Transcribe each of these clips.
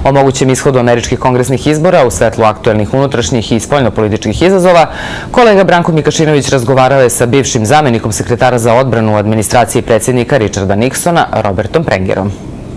O mogućem ishodu američkih kongresnih izbora u svetlu aktuelnih unutrašnjih i spoljnopolitičkih izazova, kolega Branko Mikašinović razgovarao je sa bivšim zamenikom sekretara za odbranu u administraciji predsednika Ričarda Niksona, Robertom Prengerom.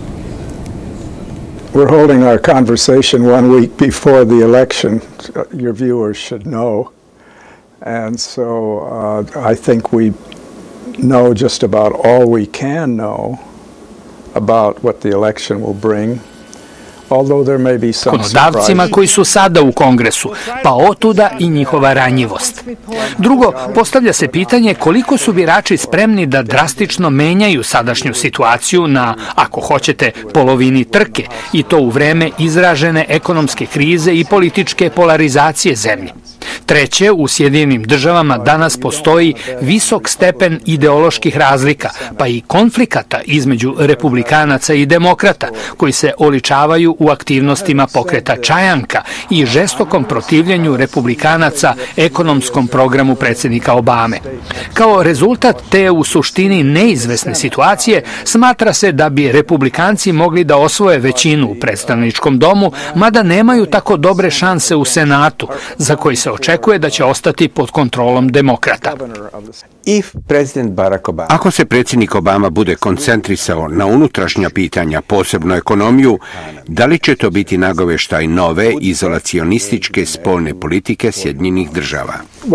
We're holding our conversation 1 week before the election, your viewers should know. And so I think we know just about all we can know about what the election will bring. Zakonodavcima koji su sada u Kongresu, pa otuda i njihova ranjivost. Drugo, postavlja se pitanje koliko su birači spremni da drastično menjaju sadašnju situaciju na, ako hoćete, polovini trke, i to u vreme izražene ekonomske krize i političke polarizacije zemlje. Treće, u Sjedinjenim državama danas postoji visok stepen ideoloških razlika, pa i konflikata između republikanaca i demokrata, koji se oličavaju u aktivnostima pokreta Čajanka i žestokom protivljenju republikanaca ekonomskom programu predsednika Obame. Kao rezultat te u suštini neizvesne situacije smatra se da bi republikanci mogli da osvoje većinu u predstavničkom domu, mada nemaju tako dobre šanse u Senatu, za koji se očekuje da će ostati pod kontrolom demokrata. Ako se predsjednik Obama bude koncentrisao na unutrašnja pitanja, posebno ekonomiju, da li će to biti nagoveštaj nove izolacionističke spoljne politike Sjedinjenih država?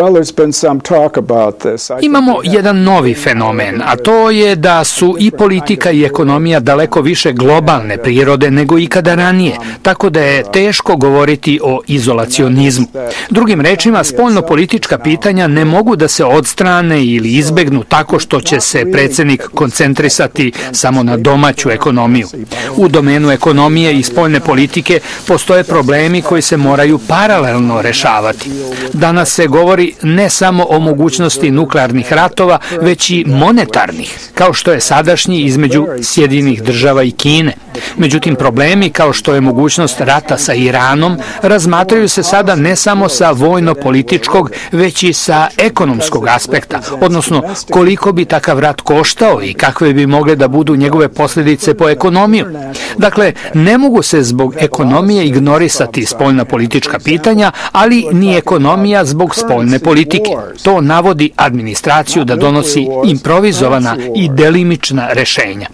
Imamo jedan novi fenomen, a to je da su i politika i ekonomija daleko više globalne prirode nego ikada ranije, tako da je teško govoriti o izolacionizmu. Drugim rečima, spoljnopolitička pitanja ne mogu da se odstrane ili izbegnu tako što će se predsjednik koncentrisati samo na domaću ekonomiju. U domenu ekonomije i spoljne politike postoje problemi koji se moraju paralelno rešavati. Danas se govori ne samo o mogućnosti nuklearnih ratova, već i monetarnih, kao što je sadašnji između Sjedinjenih država i Kine. Međutim, problemi kao što je mogućnost rata sa Iranom razmatraju se sada ne samo sa vojno-političkog, već i sa ekonomskog aspekta, odnosno koliko bi takav rat koštao i kakve bi mogle da budu njegove posljedice po ekonomiju. Dakle, ne mogu se zbog ekonomije ignorisati spoljna politička pitanja, ali ni ekonomija zbog spoljne politike. To navodi administraciju da donosi improvizovana i delimična rešenja.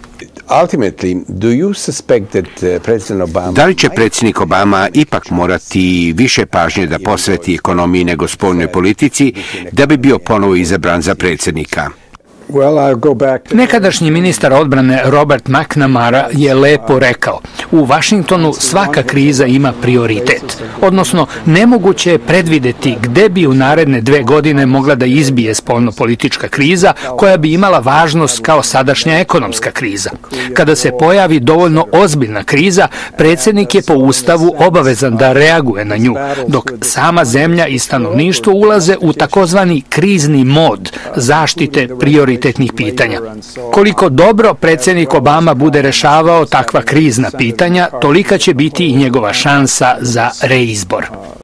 Da li će predsjednik Obama ipak morati više pažnje da posveti ekonomiji nego spoljnoj politici da bi bio ponovo izabran za predsjednika? Nekadašnji ministar odbrane Robert McNamara je lepo rekao: u Vašingtonu svaka kriza ima prioritet, odnosno nemoguće je predvideti gde bi u naredne 2 godine mogla da izbije spoljnopolitička kriza koja bi imala važnost kao sadašnja ekonomska kriza. Kada se pojavi dovoljno ozbiljna kriza, predsjednik je po Ustavu obavezan da reaguje na nju, dok sama zemlja i stanovništvo ulaze u takozvani krizni mod zaštite prioritetnih pitanja. Koliko dobro predsjednik Obama bude rešavao takva krizna pitanja, tolika će biti i njegova šansa za reizbor.